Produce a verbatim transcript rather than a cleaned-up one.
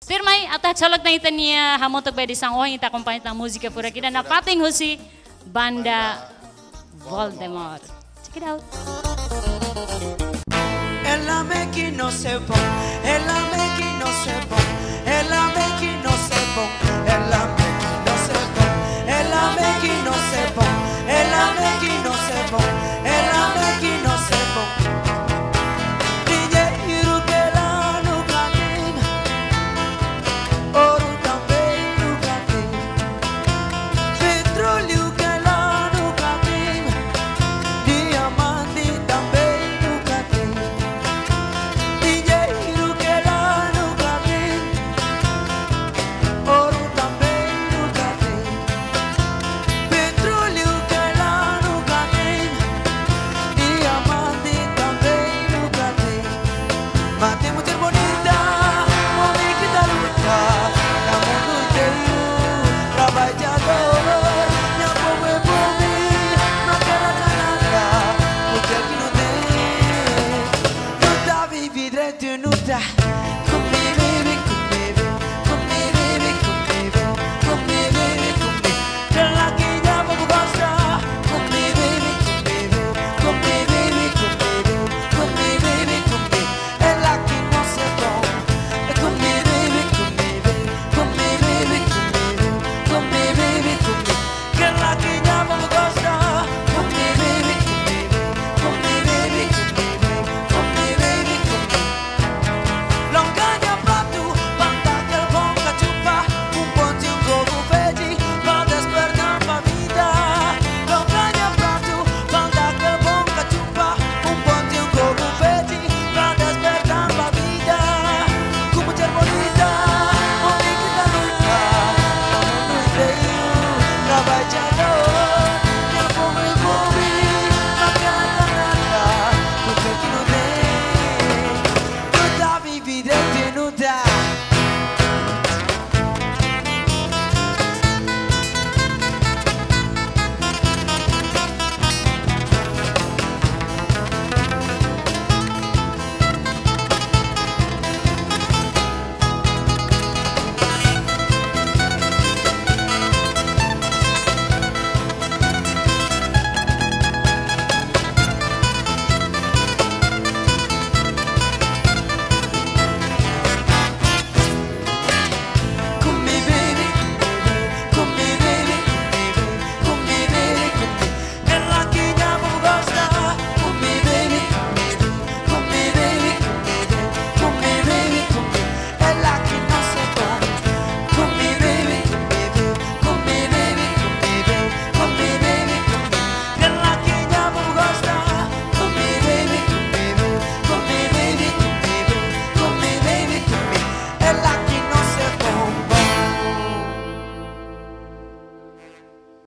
Firmai atah colok na itania hamotok by di sang oh ita kompanit na musika pura kita na pating husi banda Voldemort. Check it out. Elle a mec qui no se va, elle a mec qui no se va.